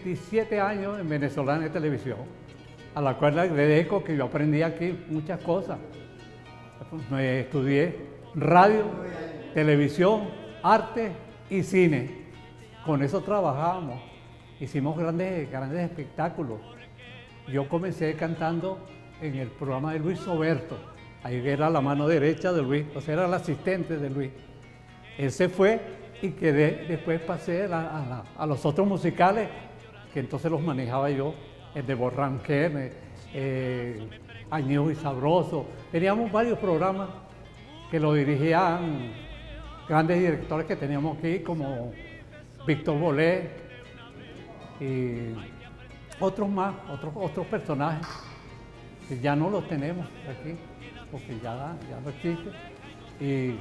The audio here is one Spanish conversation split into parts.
27 años en Venezolana de Televisión, a la cual le agradezco que yo aprendí aquí muchas cosas. Me estudié radio, televisión, arte y cine. Con eso trabajábamos, hicimos grandes espectáculos. Yo comencé cantando en el programa de Luis Soberto, ahí era la mano derecha de Luis, o sea, era el asistente de Luis. Él se fue y después pasé a los otros musicales, que entonces los manejaba yo, el de Borranquén, Añejo y Sabroso. Teníamos varios programas que lo dirigían grandes directores que teníamos aquí, como Víctor Bolé y otros más, otros personajes que ya no los tenemos aquí, porque ya no existen. Y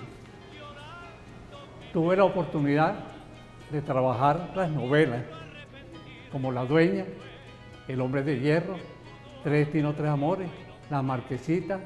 tuve la oportunidad de trabajar las novelas, como La Dueña, El Hombre de Hierro, Tres Destinos, Tres Amores, La Marquesita,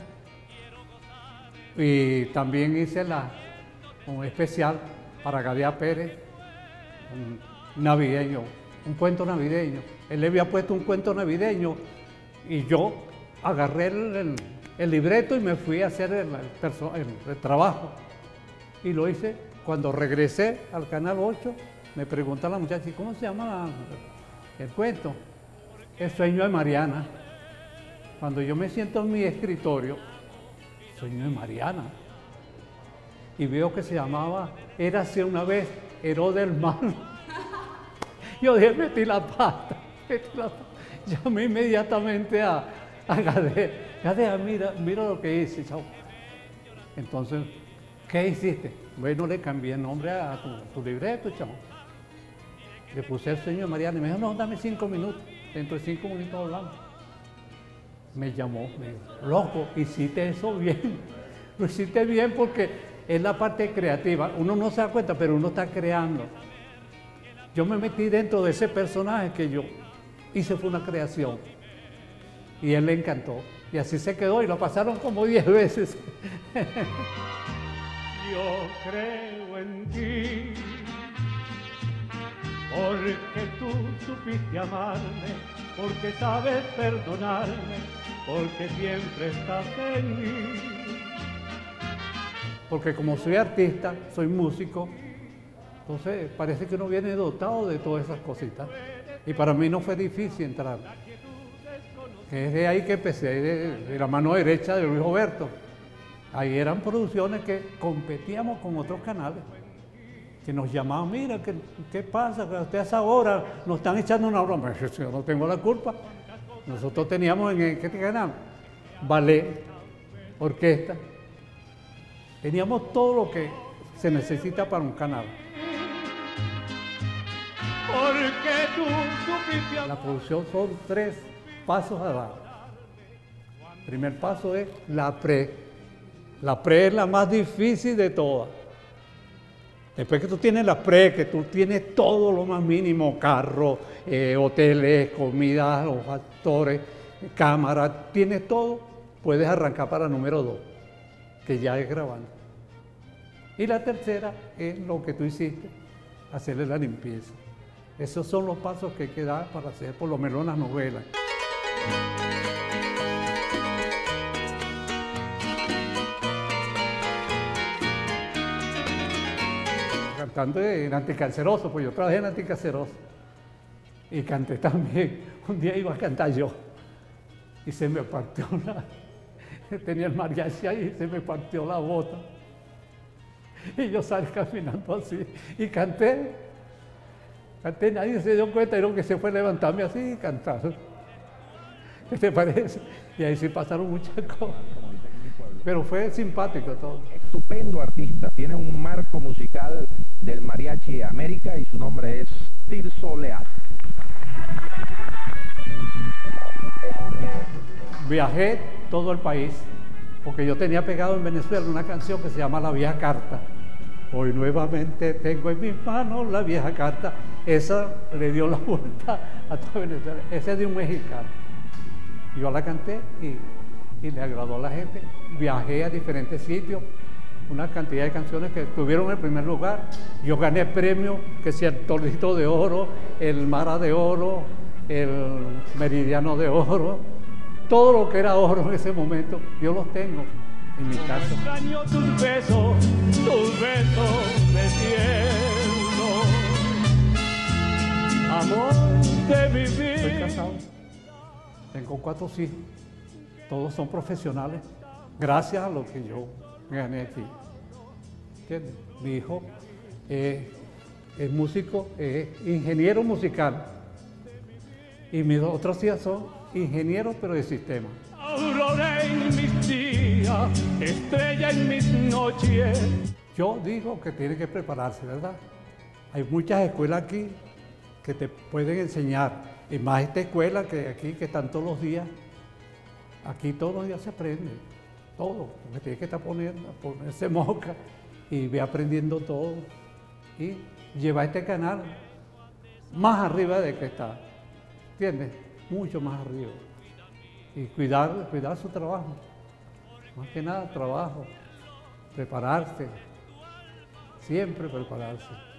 y también hice un especial para Gadea Pérez, un navideño, un cuento navideño. Él le había puesto un cuento navideño y yo agarré el libreto y me fui a hacer el trabajo. Y lo hice. Cuando regresé al Canal 8, me pregunta la muchacha, ¿cómo se llama el cuento? El sueño de Mariana. Cuando yo me siento en mi escritorio, sueño de Mariana, y veo que se llamaba Érase una vez Heró del Mal. Yo dije, metí la pata. Llamé inmediatamente a Gadea. Gadea, mira lo que hice, chao. Entonces, ¿qué hiciste? Bueno, le cambié el nombre a tu libreto, chao. Le puse El sueño de Mariana y me dijo, no, dame 5 minutos. Dentro de 5 minutos hablamos. Me llamó, me dijo, loco, hiciste eso bien. Lo hiciste bien porque es la parte creativa. Uno no se da cuenta, pero uno está creando. Yo me metí dentro de ese personaje que yo hice, fue una creación. Y a él le encantó. Y así se quedó y lo pasaron como 10 veces. Yo creo en ti, porque tú supiste amarme, porque sabes perdonarme, porque siempre estás en mí. Porque como soy artista, soy músico, entonces parece que uno viene dotado de todas esas cositas. Y para mí no fue difícil entrar. Es de ahí que empecé, de la mano derecha de Luis Roberto. Ahí eran producciones que competíamos con otros canales, que nos llamaban, mira, ¿qué pasa? Que ustedes ahora nos están echando una broma. Yo no tengo la culpa. Nosotros teníamos en ¿qué canal? Ballet, orquesta. Teníamos todo lo que se necesita para un canal. Porque tú supiste. La producción son 3 pasos a dar. El primer paso es la pre. La pre es la más difícil de todas. Después que tú tienes la pre, que tú tienes todo lo más mínimo, carro, hoteles, comida, los actores, cámara, tienes todo, puedes arrancar para número 2, que ya es grabando. Y la tercera es lo que tú hiciste, hacerle la limpieza. Esos son los pasos que hay que dar para hacer por lo menos las novelas. Cantando en Anticanceroso, pues yo trabajé en Anticanceroso y canté también. Un día iba a cantar yo y se me partió tenía el mariachi ahí y se me partió la bota. Y yo salí caminando así y canté, nadie se dio cuenta, y lo que se fue a levantarme así y cantar. ¿Qué te parece? Y ahí sí pasaron muchas cosas. Pero fue simpático todo. Estupendo artista, tiene un marco musical del Mariachi América y su nombre es Tirso Leal. Viajé todo el país, porque yo tenía pegado en Venezuela una canción que se llama La Vieja Carta. Hoy nuevamente tengo en mis manos la vieja carta. Esa le dio la vuelta a toda Venezuela. Esa es de un mexicano. Yo la canté y le agradó a la gente. Viajé a diferentes sitios una cantidad de canciones que estuvieron en primer lugar. Yo gané premios, que si el Torito de Oro, el Mara de Oro, el Meridiano de Oro, todo lo que era oro en ese momento, yo los tengo en mi casa. Extraño tus besos de cielo, amor de mi vida. Estoy casado, tengo 4 hijos, todos son profesionales, gracias a lo que yo gané aquí. ¿Entiendes? Mi hijo es músico, es ingeniero musical, y mis otros hijas son ingenieros, pero de sistema. Aurora en mis días, estrella en mis noches. Yo digo que tiene que prepararse, ¿verdad? Hay muchas escuelas aquí que te pueden enseñar, y más esta escuela que aquí, que están todos los días. Aquí todos los días se aprende, todo, porque tienes que estar ponerse mosca y ve aprendiendo todo. Y lleva este canal más arriba de que está, ¿entiendes? Mucho más arriba. Y cuidar su trabajo, más que nada trabajo, prepararse, siempre prepararse.